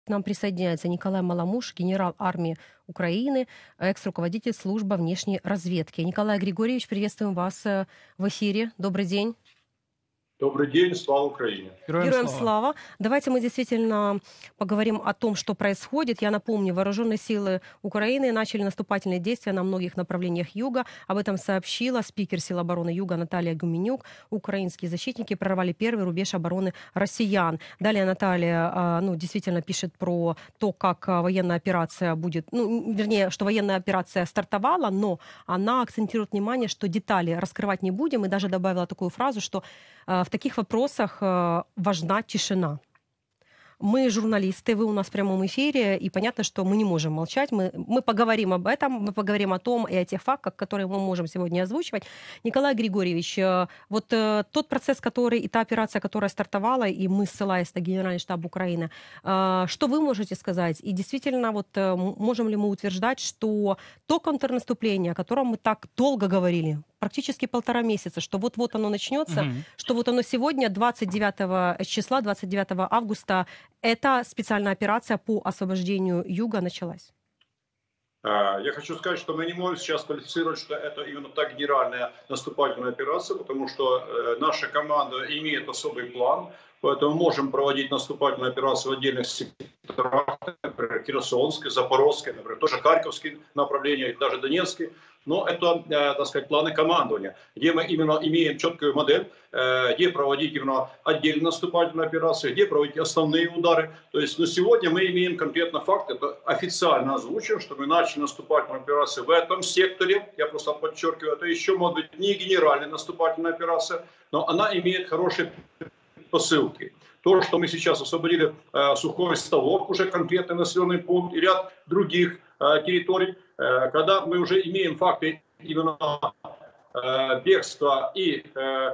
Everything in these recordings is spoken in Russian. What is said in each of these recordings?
К нам присоединяется Николай Маламуш, генерал армии Украины, экс-руководитель службы внешней разведки. Николай Григорьевич, приветствуем вас в эфире. Добрый день. Добрый день, слава Украине. Героям Героям слава. слава. Давайте мы действительно поговорим о том, что происходит. Я напомню, вооруженные силы Украины начали наступательные действия на многих направлениях юга. Об этом сообщила спикер сил обороны Юга Наталья Гуменюк. Украинские защитники прорвали первый рубеж обороны россиян. Далее Наталья действительно пишет про то, как военная операция будет, вернее, что военная операция стартовала, но она акцентирует внимание, что детали раскрывать не будем, и даже добавила такую фразу, что в таких вопросах важна тишина. Мы журналисты, вы у нас в прямом эфире, и понятно, что мы не можем молчать. Мы поговорим об этом, мы поговорим о том и о тех фактах, которые мы можем сегодня озвучивать. Николай Григорьевич, вот тот процесс, и та операция, которая стартовала, и мы, ссылаясь на Генеральный штаб Украины, что вы можете сказать? И действительно, можем ли мы утверждать, что то контрнаступление, о котором мы так долго говорили, практически 1,5 месяца, что вот-вот оно начнется, что вот оно сегодня, 29 числа, 29 августа, эта специальная операция по освобождению Юга началась? Я хочу сказать, что мы не можем сейчас квалифицировать, что это именно та генеральная наступательная операция, потому что наша команда имеет особый план, поэтому можем проводить наступательную операцию в отдельных секторах, например, Херсонской, Запорожской, например, тоже Харьковские направления, даже Донецкий. Но это, так сказать, планы командования, где мы именно имеем четкую модель, где проводить именно отдельно наступательную операцию, где проводить основные удары. То есть на сегодня мы имеем конкретно факт, это официально озвучено, что мы начали наступательную операцию в этом секторе. Я просто подчеркиваю, это еще может быть не генеральная наступательная операция, но она имеет хорошие посылки. То, что мы сейчас освободили Сухой Ставок, уже конкретный населенный пункт, и ряд других территорий, когда мы уже имеем факты именно бегства и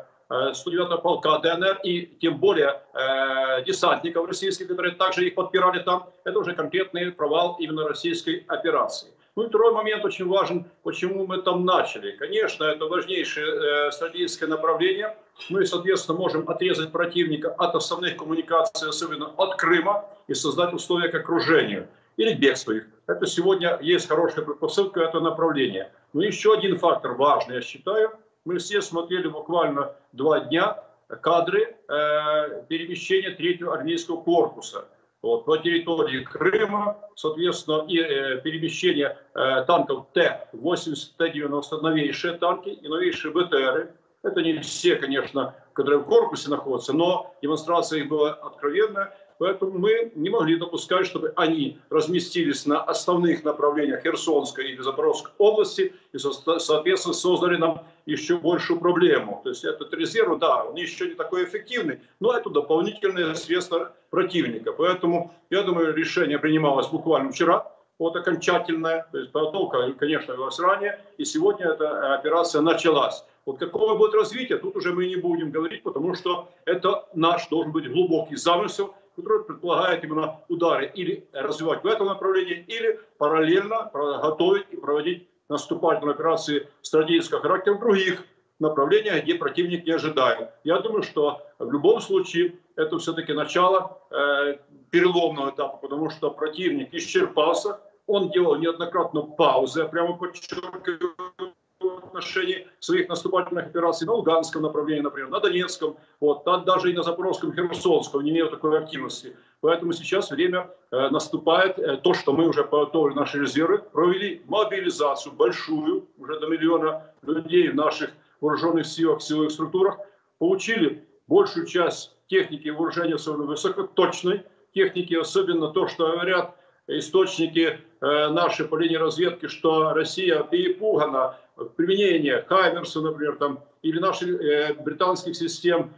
109-го полка ДНР, и тем более десантников российских, которые также их подпирали там, это уже конкретный провал именно российской операции. Ну и второй момент очень важен, почему мы там начали. Конечно, это важнейшее стратегическое направление. Мы, соответственно, можем отрезать противника от основных коммуникаций, особенно от Крыма, и создать условия к окружению или к бегству их. Это сегодня есть хорошая предпосылка, это направление. Но еще один фактор важный, я считаю. Мы все смотрели буквально 2 дня кадры перемещения 3-го армейского корпуса. По территории Крыма, соответственно, и перемещение танков Т-80, Т-90, новейшие танки и новейшие БТРы. Это не все, конечно, которые в корпусе находятся, но демонстрация их была откровенная. Поэтому мы не могли допускать, чтобы они разместились на основных направлениях Херсонской или Запорожской области и, соответственно, создали нам еще большую проблему. То есть этот резерв, да, он еще не такой эффективный, но это дополнительные средства противника. Поэтому, я думаю, решение принималось буквально вчера, окончательное. То есть подготовка, конечно, велась ранее, и сегодня эта операция началась. Какое будет развитие, тут уже мы не будем говорить, потому что это наш должен быть глубокий замысел, который предполагает именно удары или развивать в этом направлении, или параллельно готовить и проводить наступательные операции стратегического характера в других направлениях, где противник не ожидает. Я думаю, что в любом случае это все-таки начало переломного этапа, потому что противник исчерпался, он делал неоднократно паузы, я прямо подчеркиваю, в отношении своих наступательных операций на Луганском направлении, например, на Донецком, даже и на Запорожском, Херсонском не имеют такой активности. Поэтому сейчас время наступает, то, что мы уже подготовили наши резервы, провели мобилизацию большую, уже до 1 миллиона людей в наших вооруженных силах, силовых структурах, получили большую часть техники вооружения, особенно высокоточной техники, особенно то, что говорят источники нашей по линии разведки, что Россия перепугана в применении Хаймерса, например, или наших британских систем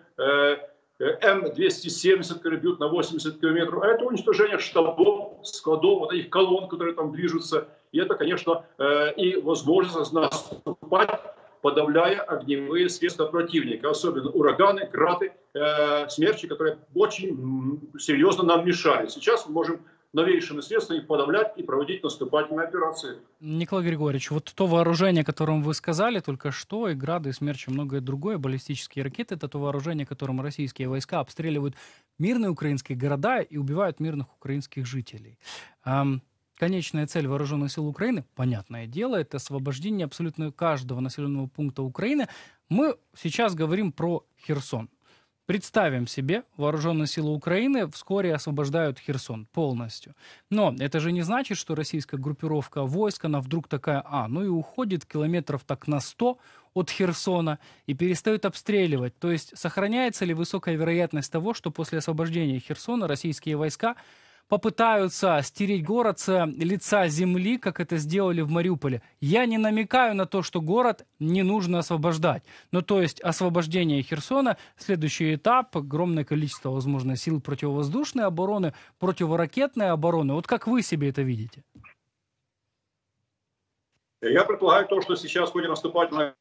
М270, которые бьют на 80 километров. А это уничтожение штабов, складов, этих колонн, которые там движутся. И это, конечно, и возможность наступать, подавляя огневые средства противника, особенно ураганы, грады, смерчи, которые очень серьезно нам мешали. Сейчас мы можем новейшими средствами подавлять и проводить наступательные операции. Николай Григорьевич, вот то вооружение, о котором вы сказали только что, и «Грады», и «Смерчи», и многое другое, баллистические ракеты, это то вооружение, которым российские войска обстреливают мирные украинские города и убивают мирных украинских жителей. Конечная цель вооруженных сил Украины, понятное дело, это освобождение абсолютно каждого населенного пункта Украины. Мы сейчас говорим про Херсон. Представим себе, вооруженные силы Украины вскоре освобождают Херсон полностью. Но это же не значит, что российская группировка войск, она вдруг такая, ну и уходит километров так на 100 от Херсона и перестает обстреливать. То есть сохраняется ли высокая вероятность того, что после освобождения Херсона российские войска попытаются стереть город с лица земли, как это сделали в Мариуполе. Я не намекаю на то, что город не нужно освобождать. Но то есть освобождение Херсона, следующий этап, огромное количество, возможно, сил противовоздушной обороны, противоракетной обороны. Вот как вы себе это видите? Я предполагаю то, что сейчас в ходе наступательной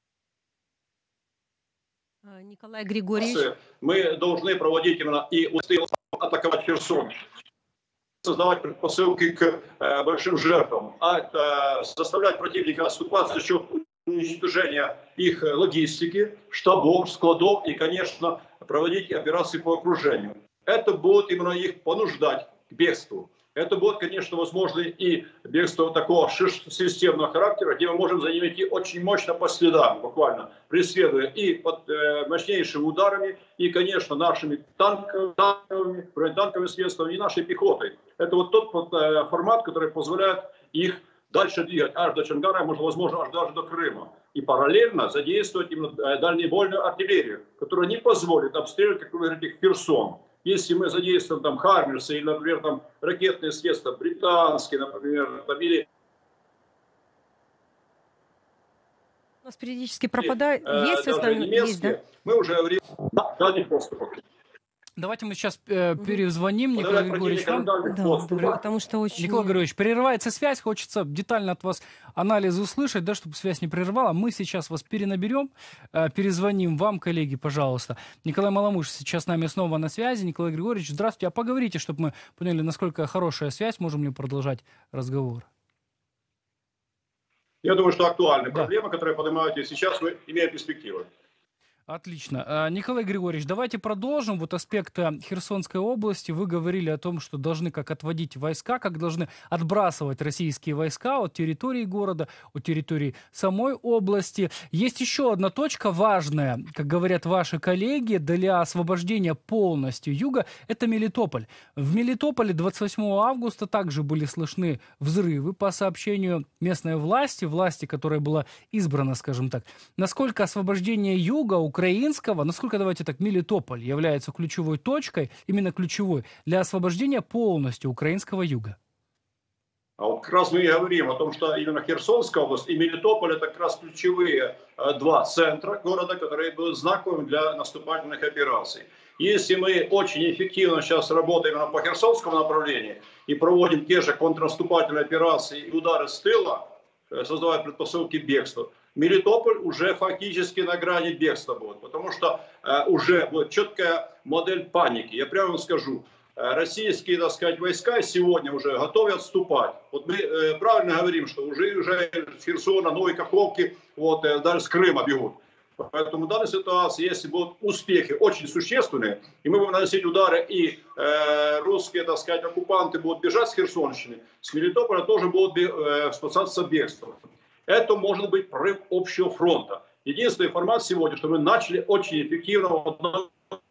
Николай Григорьевич. Мы должны проводить именно и атаковать Херсон, создавать предпосылки к большим жертвам, заставлять противника отступать за счет уничтожения их логистики, штабов, складов и, конечно, проводить операции по окружению. Это будет именно их понуждать к бегству. Это будет, конечно, возможно и бегство такого системного характера, где мы можем за ним идти очень мощно по следам, буквально, преследуя и под мощнейшими ударами, и, конечно, нашими танковыми, бронетанковыми средствами, и нашей пехотой. Это вот тот формат, который позволяет их дальше двигать аж до Чонгара, возможно, аж даже до Крыма. И параллельно задействовать именно дальнебойную артиллерию, которая не позволит обстреливать, как вы говорите, Херсон. Если мы задействуем там Хармерсы или, например, там ракетные средства британские, например, там, или... У нас периодически пропадает. Есть с нами? Есть, да? Мы уже говорим о них поступах. Давайте мы сейчас перезвоним Николаю Григорьевичу. Да, потому что очень... Николай Григорьевич, прерывается связь, хочется детально от вас анализ услышать, да, чтобы связь не прерывала. Мы сейчас вас перенаберем, перезвоним вам, коллеги, пожалуйста. Николай Маламуш сейчас с нами снова на связи. Николай Григорьевич, здравствуйте. А поговорите, чтобы мы поняли, насколько хорошая связь, можем ли продолжать разговор. Я думаю, что актуальная проблема, которую поднимаете сейчас, мы имеем перспективу. Отлично. Николай Григорьевич, давайте продолжим. Вот аспект Херсонской области. Вы говорили о том, что должны как отводить войска, как должны отбрасывать российские войска от территории города, от территории самой области. Есть еще одна точка важная, как говорят ваши коллеги, для освобождения полностью юга. Это Мелитополь. В Мелитополе 28 августа также были слышны взрывы по сообщению местной власти, которая была избрана, скажем так. Насколько освобождение юга украинского, насколько, давайте так, Мелитополь является ключевой точкой, именно ключевой, для освобождения полностью украинского юга? А вот как раз мы и говорим о том, что именно Херсонская область и Мелитополь — это как раз ключевые два центра города, которые будут знаковыми для наступательных операций. Если мы очень эффективно сейчас работаем именно по Херсонскому направлению и проводим те же контрнаступательные операции и удары с тыла, создавая предпосылки к бегству, Мелитополь уже фактически на грани бегства будет, потому что уже будет четкая модель паники. Я прямо вам скажу, российские, так сказать, войска сегодня уже готовы отступать. Вот мы правильно говорим, что уже с Херсона, Новой Каховки, вот, даже с Крыма бегут. Поэтому в данной ситуации, если будут успехи очень существенные, и мы будем наносить удары, и русские, так сказать, оккупанты будут бежать с Херсонщины, с Мелитополя тоже будут спасаться бегством. Это может быть прорыв общего фронта. Единственный формат сегодня, что мы начали очень эффективно в одном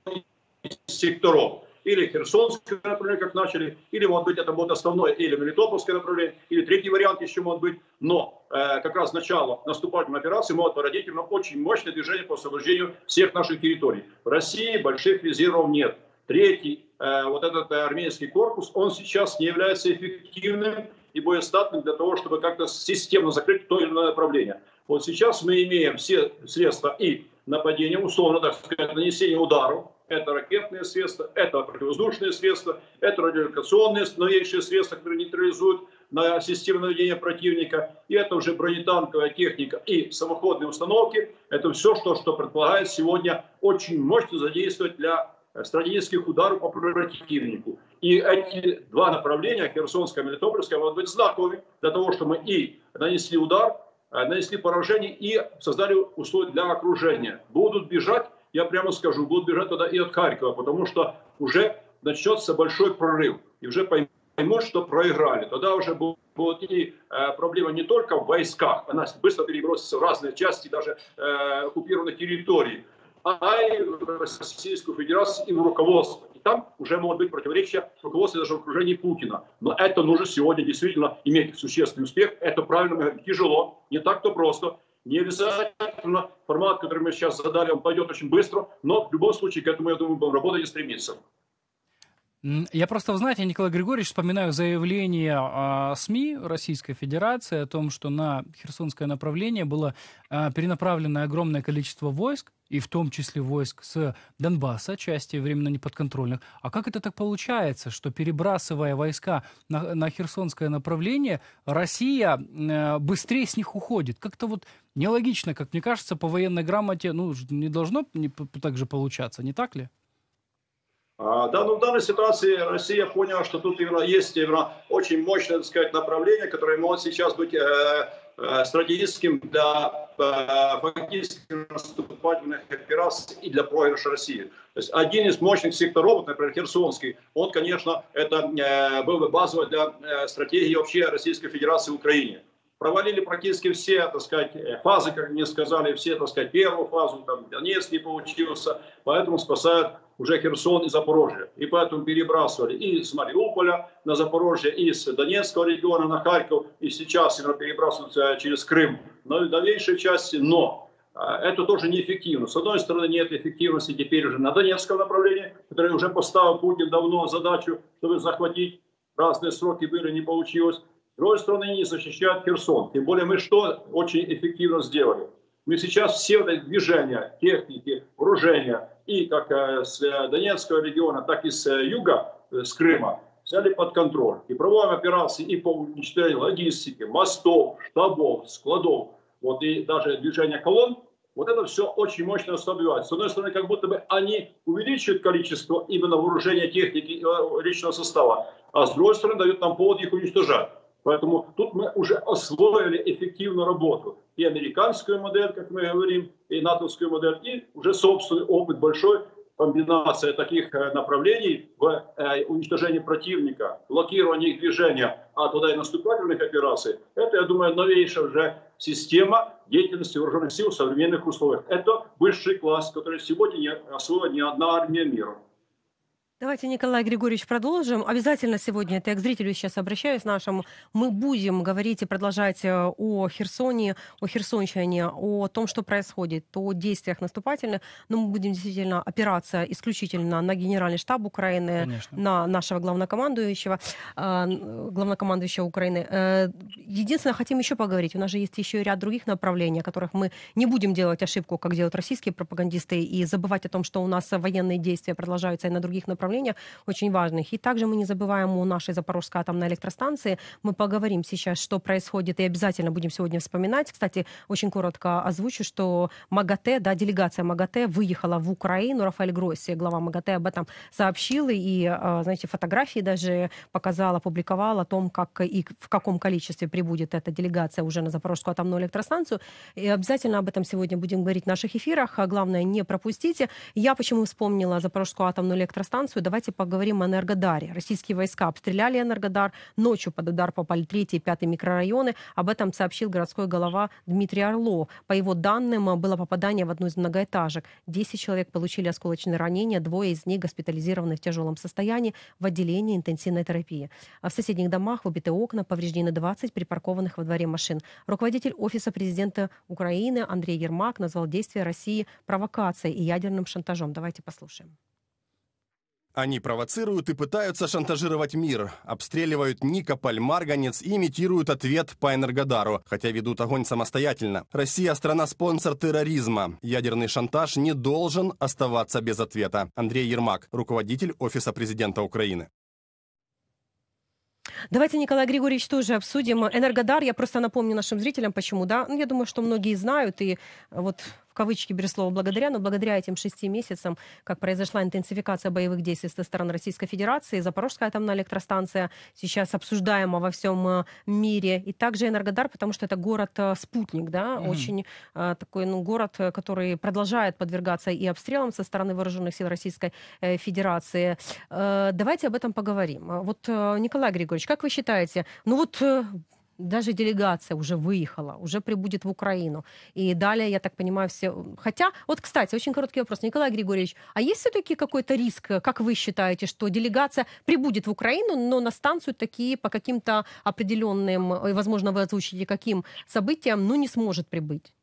из секторов. Или Херсонское направление, как начали, или, может быть, это будет основное, или Мелитопольское направление, или третий вариант еще может быть. Но как раз начало наступательной операции может породить именно очень мощное движение по освобождению всех наших территорий. В России больших резервов нет. Третий, вот этот армейский корпус, он сейчас не является эффективным и боестатным для того, чтобы как-то системно закрыть то или иное направление. Вот сейчас мы имеем все средства и нападения, условно, так сказать, нанесение ударов. Это ракетные средства, это противовоздушные средства, это радиолокационные новейшие средства, которые нейтрализуют на систему наведения противника. И это уже бронетанковая техника и самоходные установки. Это все, что предполагает сегодня очень мощно задействовать для стратегических ударов по противнику. И эти два направления, Херсонское и Мелитопольское, могут быть знаковыми для того, чтобы мы и нанесли удар, нанесли поражение и создали условия для окружения. Будут бежать, я прямо скажу, будут бежать туда и от Харькова, потому что уже начнется большой прорыв. И уже поймут, что проиграли. Тогда уже будет и проблема не только в войсках, она быстро перебросится в разные части даже оккупированных территорий, а и в Российскую Федерацию, и в руководство. И там уже могут быть противоречия в руководстве даже в окружении Путина. Но это нужно сегодня действительно иметь существенный успех. Это правильно, мы говорим, тяжело, не так-то просто. Не обязательно формат, который мы сейчас задали, он пойдет очень быстро, но в любом случае к этому, я думаю, будем работать и стремиться. Я просто, знаете, Николай Григорьевич, вспоминаю заявление СМИ Российской Федерации о том, что на Херсонское направление было перенаправлено огромное количество войск, и в том числе войск с Донбасса, части временно неподконтрольных. А как это так получается, что, перебрасывая войска на Херсонское направление, Россия быстрее с них уходит? Как-то вот нелогично, как мне кажется, по военной грамоте, не должно так же получаться, не так ли? Да, в данной ситуации Россия поняла, что тут есть очень мощное, так сказать, направление, которое может сейчас быть стратегическим для фактически наступательных операций и для проигрыша России. То есть один из мощных секторов, например, Херсонский, он, конечно, это был бы базовый для стратегии вообще Российской Федерации в Украине. Провалили практически все, так сказать, фазы, как мне сказали, все, так сказать, первую фазу, там Донецк не получился, поэтому спасают уже Херсон и Запорожье. И поэтому перебрасывали и с Мариуполя на Запорожье, и с Донецкого региона на Харьков, и сейчас перебрасываются через Крым на новейшей части, но это тоже неэффективно. С одной стороны, нет эффективности теперь уже на Донецком направлении, которое уже поставил Путин давно задачу, чтобы захватить. Разные сроки были, не получилось. С другой стороны, не защищают Херсон. Тем более мы что очень эффективно сделали? Мы сейчас все вот эти движения, техники, вооружения, и как с Донецкого региона, так и с юга, с Крыма, взяли под контроль. И проводим операции и по уничтожению логистики, мостов, штабов, складов, вот и даже движение колонн. Вот это все очень мощно ослабевает. С одной стороны, как будто бы они увеличивают количество именно вооружения, техники и личного состава, а с другой стороны дают нам повод их уничтожать. Поэтому тут мы уже освоили эффективную работу. И американскую модель, как мы говорим, и натовскую модель, и уже собственный опыт большой, комбинация таких направлений в уничтожении противника, блокировании их движения, а туда и наступательных операций. Это, я думаю, новейшая уже система деятельности вооруженных сил в современных условиях. Это высший класс, который сегодня не освоила ни одна армия мира. Давайте, Николай Григорьевич, продолжим. Обязательно сегодня, это я к зрителю сейчас обращаюсь нашему, мы будем говорить и продолжать о Херсоне, о Херсонщине, о том, что происходит, о действиях наступательных. Но мы будем действительно опираться исключительно на Генеральный штаб Украины, Конечно. на нашего главнокомандующего Украины. Единственное, хотим еще поговорить. У нас же есть еще и ряд других направлений, о которых мы не будем делать ошибку, как делают российские пропагандисты, и забывать о том, что у нас военные действия продолжаются и на других направлениях, очень важных. И также мы не забываем о нашей Запорожской атомной электростанции. Мы поговорим сейчас, что происходит, и обязательно будем сегодня вспоминать. Кстати, очень коротко озвучу, что МАГАТЭ, делегация МАГАТЭ выехала в Украину. Рафаэль Гросси, глава МАГАТЭ, об этом сообщил. И, знаете, фотографии даже показал, опубликовал о том, как и в каком количестве прибудет эта делегация уже на Запорожскую атомную электростанцию. И обязательно об этом сегодня будем говорить в наших эфирах. Главное, не пропустите. Я почему вспомнила Запорожскую атомную электростанцию? Давайте поговорим о Энергодаре. Российские войска обстреляли Энергодар. Ночью под удар попали 3 и 5 микрорайоны. Об этом сообщил городской голова Дмитрий Орлов. По его данным, было попадание в одну из многоэтажек. 10 человек получили осколочные ранения, 2 из них госпитализированы в тяжелом состоянии в отделении интенсивной терапии. А в соседних домах выбиты окна, повреждены 20 припаркованных во дворе машин. Руководитель Офиса президента Украины Андрей Ермак назвал действия России провокацией и ядерным шантажом. Давайте послушаем. Они провоцируют и пытаются шантажировать мир, обстреливают Никополь, Марганец и имитируют ответ по Энергодару, хотя ведут огонь самостоятельно. Россия – страна-спонсор терроризма. Ядерный шантаж не должен оставаться без ответа. Андрей Ермак, руководитель Офиса президента Украины. Давайте, Николай Григорьевич, тоже обсудим. Энергодар, я просто напомню нашим зрителям, почему, да? Я думаю, что многие знают, и вот в кавычки беру слово благодаря, но благодаря этим 6 месяцам, как произошла интенсификация боевых действий со стороны Российской Федерации, Запорожская атомная электростанция сейчас обсуждаема во всем мире, и также Энергодар, потому что это город-спутник, да, очень такой, город, который продолжает подвергаться и обстрелам со стороны вооруженных сил Российской Федерации. Давайте об этом поговорим. Вот, Николай Григорьевич, как вы считаете, даже делегация уже выехала, уже прибудет в Украину. И далее, я так понимаю, все... Хотя, вот, кстати, очень короткий вопрос. Николай Григорьевич, а есть все-таки какой-то риск, как вы считаете, что делегация прибудет в Украину, но на станцию такие по каким-то определенным, и, возможно, вы озвучите, каким событиям, не сможет прибыть?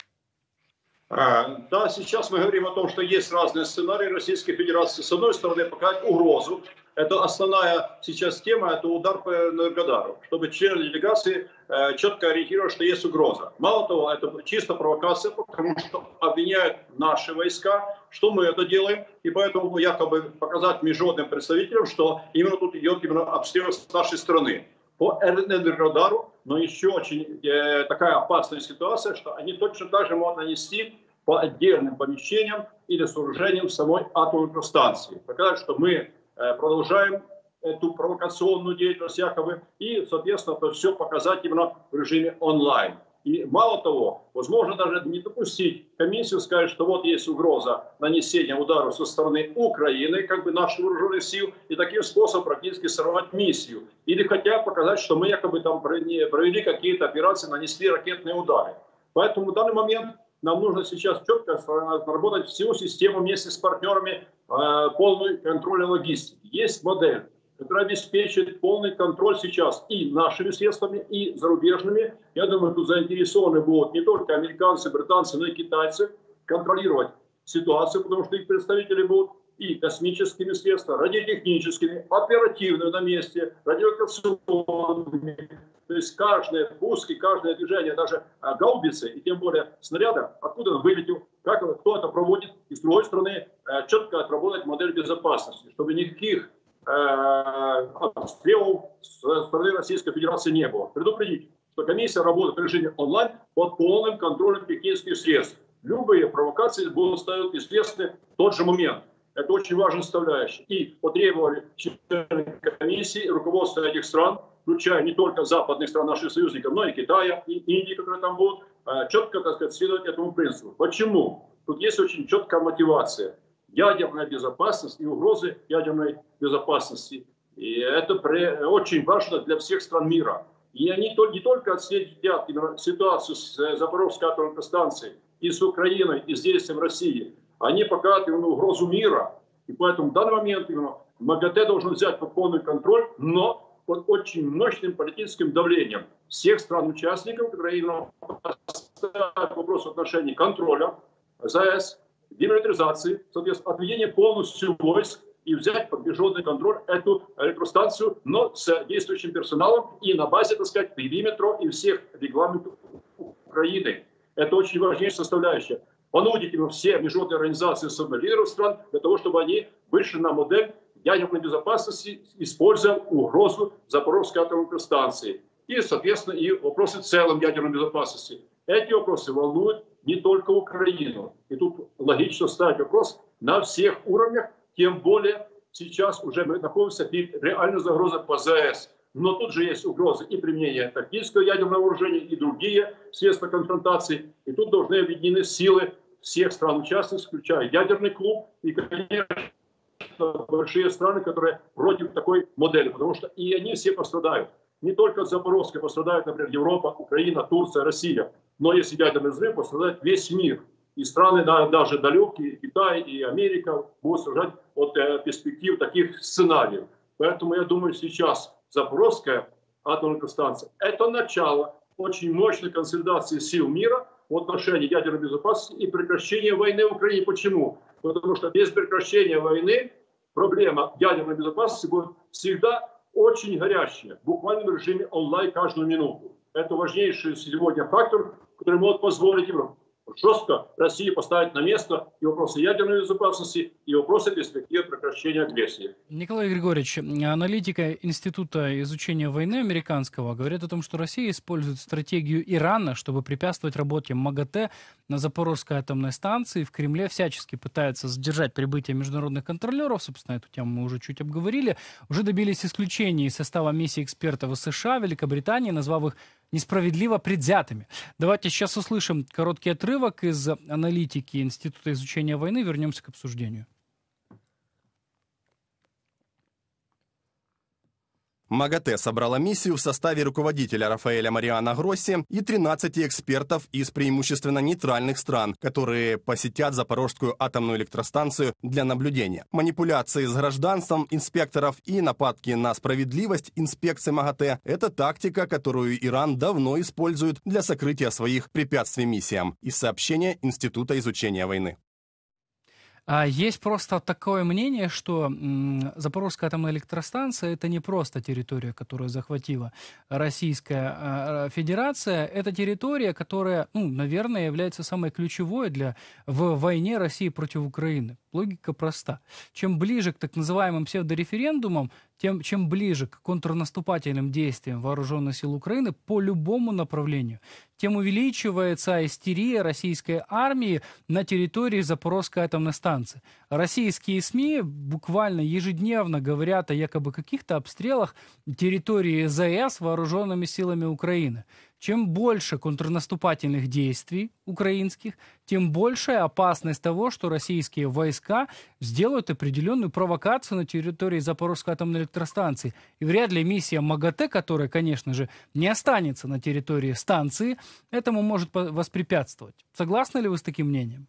Да, сейчас мы говорим о том, что есть разные сценарии Российской Федерации. С одной стороны, показать угрозу. Это основная сейчас тема, это удар по Энергодару, чтобы члены делегации четко ориентировали, что есть угроза. Мало того, это чисто провокация, потому что обвиняют наши войска, что мы это делаем, и поэтому якобы показать международным представителям, что именно тут идет обстрел с нашей страны. По Энергодару, но еще очень такая опасная ситуация, что они точно так же могут нанести по отдельным помещениям или сооружениям самой атомной электростанции. Показать, что мы продолжаем эту провокационную деятельность якобы, и, соответственно, это все показать именно в режиме онлайн. И мало того, возможно даже не допустить комиссию, сказать, что вот есть угроза нанесения удара со стороны Украины, как бы наших вооруженных сил, и таким способом практически сорвать миссию. Или хотя показать, что мы якобы там провели какие-то операции, нанесли ракетные удары. Поэтому в данный момент нам нужно сейчас четко разработать всю систему вместе с партнерами полный контроль логистики. Есть модель, которая обеспечивает полный контроль сейчас и нашими средствами, и зарубежными. Я думаю, тут заинтересованы будут не только американцы, британцы, но и китайцы контролировать ситуацию, потому что их представители будут и космическими средствами, радиотехническими, оперативными на месте, радиолокационными. То есть каждый пуск и каждое движение, даже гаубицы и тем более снаряда, откуда он вылетел, кто это проводит. И с другой стороны, четко отработать модель безопасности, чтобы никаких обстрелов со стороны Российской Федерации не было. Предупредить, что комиссия работает в режиме онлайн под полным контролем технических средств. Любые провокации будут ставить известны в тот же момент. Это очень важная составляющая. И потребовали члены комиссии и руководство этих стран, включая не только западных стран наших союзников, но и Китая, и Индии, которые там будут, четко, так сказать, следовать этому принципу. Почему? Тут есть очень четкая мотивация. Ядерная безопасность и угрозы ядерной безопасности. И это очень важно для всех стран мира. И они не только отследят ситуацию с Запорожской атомной электростанцией, и с Украиной, и с действием России. Они показывают именно угрозу мира. И поэтому в данный момент именно МАГАТЭ должен взять под полный контроль, но под очень мощным политическим давлением всех стран-участников, которые именно поставят вопрос в отношении контроля ЗАЭС, демилитаризации, соответственно, отведения полностью войск и взять под международный контроль эту электростанцию, но с действующим персоналом и на базе, так сказать, периметра и всех регламентов Украины. Это очень важнейшая составляющая. Понудить именно все международные организации, особенно лидеров стран, для того, чтобы они вышли на модель ядерной безопасности, используя угрозу Запорожской атомной электростанции. И, соответственно, и вопросы в целом ядерной безопасности. Эти вопросы волнуют не только Украину. И тут логично ставить вопрос на всех уровнях, тем более сейчас уже мы находимся перед реальной загрозой по ЗАЭС. Но тут же есть угрозы и применения тактического ядерного вооружения, и другие средства конфронтации. И тут должны объединены силы всех стран-участниц, включая ядерный клуб и, конечно, большие страны, которые против такой модели, потому что и они все пострадают. Не только от Запорожской пострадает, например, Европа, Украина, Турция, Россия. Но если ядерный взрыв, пострадает весь мир. И страны даже далекие, Китай и Америка будут страдать от перспектив таких сценариев. Поэтому я думаю, сейчас Запорожская атомная электростанция – это начало очень мощной консолидации сил мира в отношении ядерной безопасности и прекращения войны в Украине. Почему? Потому что без прекращения войны проблема ядерной безопасности будет всегда очень горячая, буквально в режиме онлайн каждую минуту. Это важнейший сегодня фактор, который может позволить им жестко Россию поставить на место и вопросы ядерной безопасности, и вопросы перспективы прекращения агрессии. Николай Григорьевич, аналитика Института изучения войны американского говорит о том, что Россия использует стратегию Ирана, чтобы препятствовать работе МАГАТЭ на Запорожской атомной станции. В Кремле всячески пытаются задержать прибытие международных контролеров. Собственно, эту тему мы уже чуть обговорили. Уже добились исключения из состава миссии экспертов из США, Великобритании, назвав их несправедливо предвзятыми. Давайте сейчас услышим короткий отрывок из аналитики Института изучения войны. Вернемся к обсуждению. МАГАТЭ собрала миссию в составе руководителя Рафаэля Мариано Гросси и 13 экспертов из преимущественно нейтральных стран, которые посетят Запорожскую атомную электростанцию для наблюдения. Манипуляции с гражданством инспекторов и нападки на справедливость инспекции МАГАТЭ – это тактика, которую Иран давно использует для сокрытия своих препятствий миссиям. Из сообщения Института изучения войны. Есть просто такое мнение, что Запорожская атомная электростанция – это не просто территория, которую захватила Российская Федерация. Это территория, которая, наверное, является самой ключевой в войне России против Украины. Логика проста. Чем ближе к так называемым псевдореферендумам, чем ближе к контрнаступательным действиям вооруженных сил Украины по любому направлению, тем увеличивается истерия российской армии на территории Запорожской атомной станции. Российские СМИ буквально ежедневно говорят о якобы каких-то обстрелах территории ЗАЭС вооруженными силами Украины. Чем больше контрнаступательных действий украинских, тем большая опасность того, что российские войска сделают определенную провокацию на территории Запорожской атомной электростанции. И вряд ли миссия МАГАТЭ, которая, конечно же, не останется на территории станции, этому может воспрепятствовать. Согласны ли вы с таким мнением?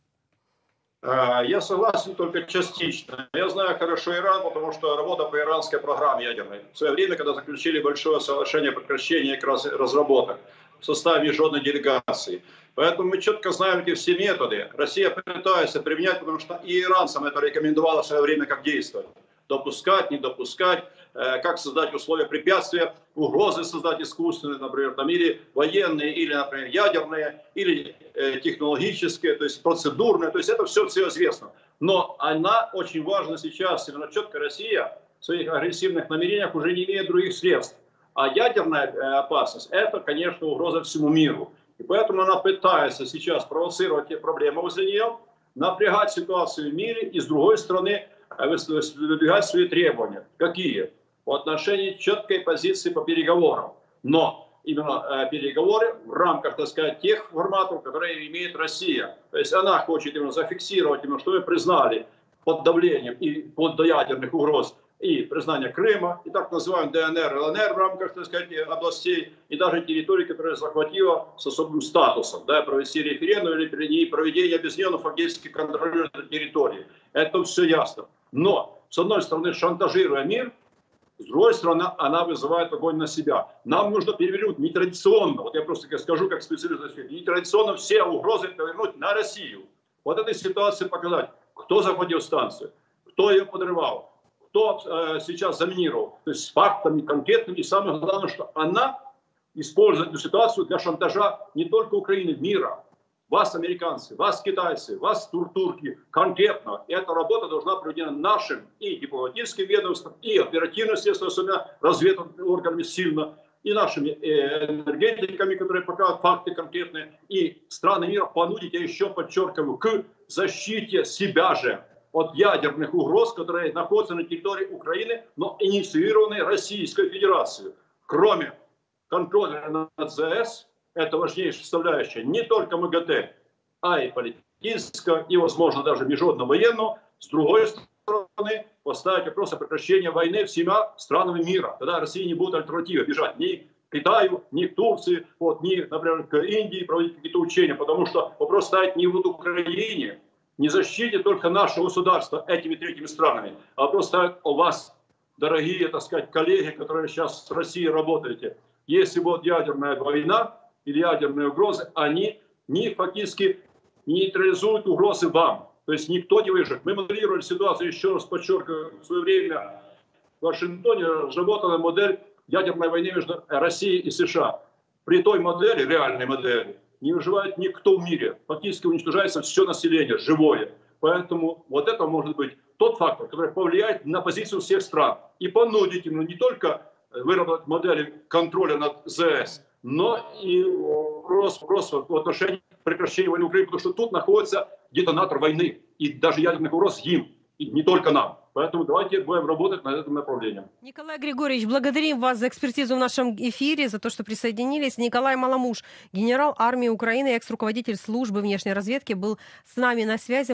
Я согласен только частично. Я знаю хорошо Иран, потому что работа по иранской программе ядерной. В свое время, когда заключили большое соглашение о прекращении разработок в составе международной делегации. Поэтому мы четко знаем эти все методы. Россия пытается применять, потому что и иранцам это рекомендовало в свое время, как действовать. Допускать, не допускать, как создать условия препятствия, угрозы создать искусственные, например, там, или военные, или, например, ядерные, или технологические, то есть процедурные, то есть это все известно. Но она очень важна сейчас, именно четко Россия в своих агрессивных намерениях уже не имеет других средств. А ядерная опасность – это, конечно, угроза всему миру. И поэтому она пытается сейчас провоцировать те проблемы возле нее, напрягать ситуацию в мире и, с другой стороны, выдвигать свои требования. Какие? По отношению к четкой позиции по переговорам. Но именно переговоры в рамках, так сказать, тех форматов, которые имеет Россия. То есть она хочет именно зафиксировать, именно, что мы признали под давлением и под ядерных угроз и признание Крыма, и так называемый ДНР, ЛНР в рамках, так сказать, областей, и даже территории, которые захватила с особым статусом, да, провести референдум или проведение объясненного фактически контроля территории. Это все ясно. Но, с одной стороны, шантажируя мир, с другой стороны, она вызывает огонь на себя. Нам нужно перевернуть нетрадиционно, вот я просто скажу как специалист, нетрадиционно все угрозы повернуть на Россию. Вот этой ситуации показать, кто захватил станцию, кто ее подрывал, кто сейчас заминировал. То есть с фактами конкретными. И самое главное, что она использует эту ситуацию для шантажа не только Украины, мира. Вас, американцы, вас, китайцы, вас, турки, конкретно. И эта работа должна проведена нашим и дипломатическим ведомством, и оперативным средством, особенно разведывательными органами сильно, и нашими энергетиками, которые показывают факты конкретные, и страны мира понудить, я еще подчеркиваю, к защите себя же от ядерных угроз, которые находятся на территории Украины, но инициированы Российской Федерацией. Кроме контроля над ЗАЭС, это важнейшая составляющая не только МАГАТЭ, а и политическая, и, возможно, даже международно-военного. С другой стороны, поставить вопрос о прекращении войны всеми странами мира. Тогда России не будет альтернативы бежать ни к Китаю, ни к Турции, ни, например, к Индии, проводить какие-то учения. Потому что вопрос ставить не в Украине, не защите только нашего государства этими третьими странами, а вопрос ставит о вас, дорогие, так сказать, коллеги, которые сейчас с Россией работаете. Если будет ядерная война или ядерные угрозы, они фактически нейтрализуют угрозы вам. То есть никто не выживет. Мы моделировали ситуацию, еще раз подчеркиваю, в свое время в Вашингтоне разработана модель ядерной войны между Россией и США. При той модели, реальной модели, не выживает никто в мире. Фактически уничтожается все население, живое. Поэтому вот это может быть тот фактор, который повлияет на позицию всех стран и понудит им не только выработать модели контроля над ЗС, но и вопрос в отношении прекращения войны в Украине, потому что тут находится детонатор войны, и даже ядерный угроз им, и не только нам. Поэтому давайте будем работать над этим направлением. Николай Григорьевич, благодарим вас за экспертизу в нашем эфире, за то, что присоединились. Николай Маламуш, генерал армии Украины, экс-руководитель службы внешней разведки, был с нами на связи.